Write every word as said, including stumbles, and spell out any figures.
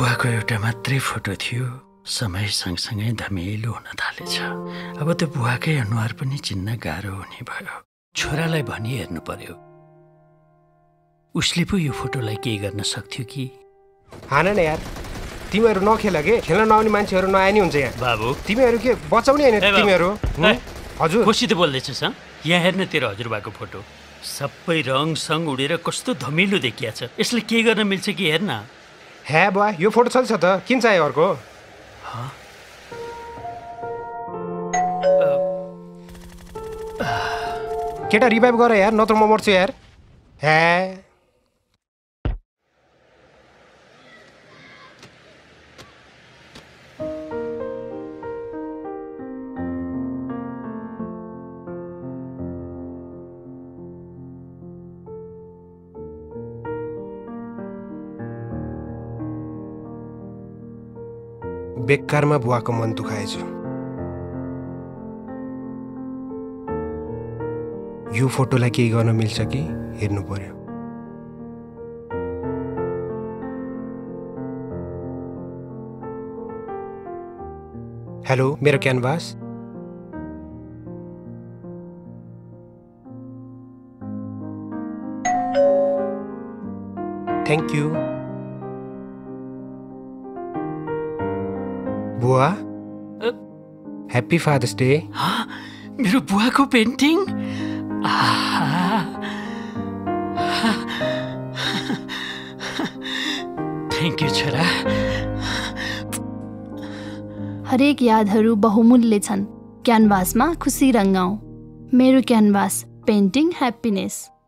बुवाको एउटा मात्रै फोटो थियो, समय सँगसँगै धमिलो हुन थालेछ। अब त बुवाकै अनुहार पनि चिन्न गाह्रो हुने भयो। छोरालाई भनी हेर्नु पर्यो, उसले पो यो फोटोलाई केही गर्न सक्थ्यो कि? हान न यार, तिमीहरू नखेल के, खेल्न नआउने मान्छेहरू नआए नि हुन्छ यहाँ। बाबु तिमीहरू के बचाउने होइन तिमीहरू? हजुर कोसित बोल्दैछस्? यहाँ हेर्न तेरो हजुरबाको फोटो, सबै रङ सङ उडेर कस्तो धमिलो देखिया छ। यसले के गर्न मिल्छ कि हेर्न। हे बुवा, यो फोटो चल्छ त, किन चाहियो अर्को? केटा रिभाइभ गर यार, नत्र म मर्छु यार। हे बेकारमा बुवाको मन दुखाएछु। यो फोटोलाई केही गर्न मिल्छ कि हेर्नु पर्यो। हेलो, मेरो क्यानभास। Thank you. बुवा, ह्याप्पी फादर्स डे। मेरो बुवाको पेन्टिङ। थ्याङ्क यू छोरा। हरेक यादहरू बहुमूल्य छन्। क्यानभासमा खुसी रङ्गाऊ। मेरो क्यानभास, पेन्टिङ ह्याप्पिनेस।